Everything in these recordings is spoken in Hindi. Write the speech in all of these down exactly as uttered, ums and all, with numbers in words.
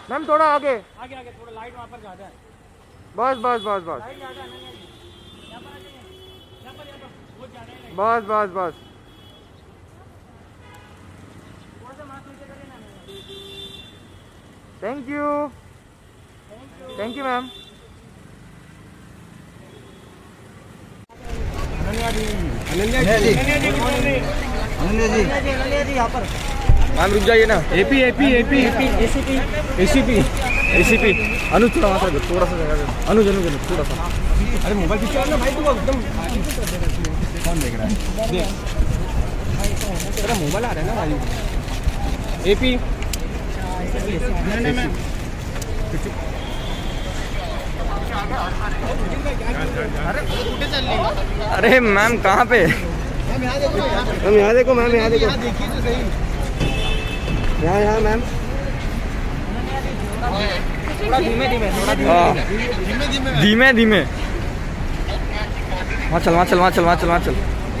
मैम थोड़ा आगे आगे आगे थोड़ा लाइट वहाँ पर ज्यादा है। बस बस बस बस लाइट ज्यादा है यहाँ पर आ जाइए, यहाँ पर यहाँ पर बहुत ज्यादा है। बस बस बस थोड़ा सा मास्क नीचे करिए ना। Thank you thank you ma'am. Ananya ji Ananya ji Ananya ji Ananya ji यहाँ पर मैम रुक जाइए ना। AP AP AP AP ACP ACP ACP Anuj थोड़ा वहाँ से थोड़ा सा जगह दे। अनुज अनुज अनुज थोड़ा सा। अरे मोबाइल पिक्चर ना भाई, तू एकदम कौन देख रहा है? देख तेरा मोबाइल आ रहा है ना भाई। एपी अरे मैम कहाँ पे? मैम यहाँ देखो, मैम यहाँ देखो, मैम यहाँ देखो, देखिए तो सही। यहाँ यहाँ मैम। थोड़ा धीमे धीमे थोड़ा हाँ धीमे धीमे धीमे धीमे। वहाँ चल वहाँ चल वहाँ चल वहाँ चल वहाँ चल।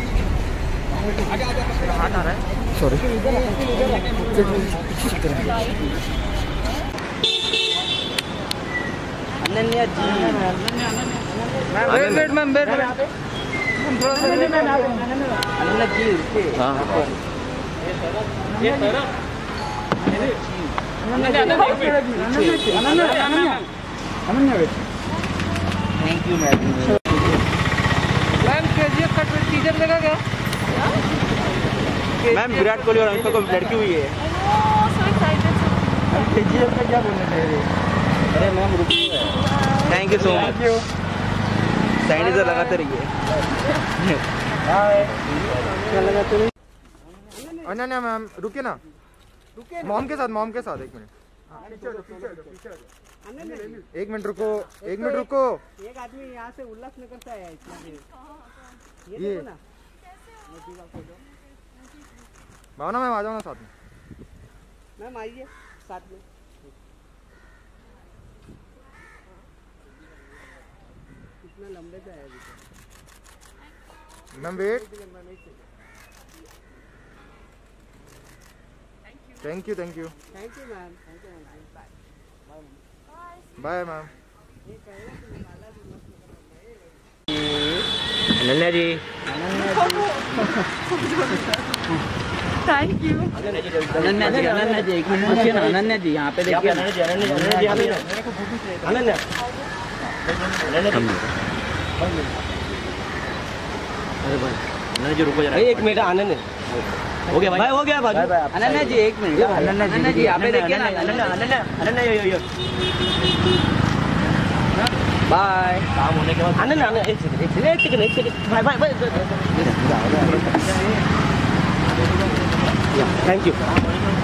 हाथ आ रहा है। Sorry. Ananya ji wait wait ma'am wait wait. Ananya ji हाँ ये तेरा Ananya Ananya wait. Thank you ma'am. Ma'am KGF का टीजर लगा क्या? मैम विराट कोहली और अनुष्का को लड़की हुई है। केजीएफ का क्या बोलना चाहिए? अरे मैम रुकिए। Thank you so much. Sanitiser लगाते रहिए। क्या लगाते रहिए? अनन्या मैम रुके ना, मॉम के साथ मॉम के साथ एक मिनट। एक मिनट रुको, एक मिनट रुको। एक आदमी यहाँ से उल्लासनगर से आया है इतना देर। ये ये देखो ना। भावना मैम आ जाओ ना साथ में। मैम आइए साथ में। कितना लंबे से आया ma'am wait. Thank you thank you thank you ma'am. Thank you ma'am. Bye ma'am. Ananya ji thank you. Ananya ji Ananya ji एक मिनट देखिए ना। अनन्या जी यहाँ पे देखिए। अनन्या जी अनन्या जी यहाँ पे अनन्या अरे भाई अनन्या जी रुको जरा। एक मिनट अनन्या हो गया भाई, हो गया भाई। अनन्या जी एक मिनट। अनन्या जी यहाँ पे देखिए ना। Ananya Ananya Ananya yo yo bye. काम होने के बाद अनन्या अनन्या एक सेकंड एक सेकंड एक सेकंड एक सेकंड भाई भाई भाई। थैंक यू।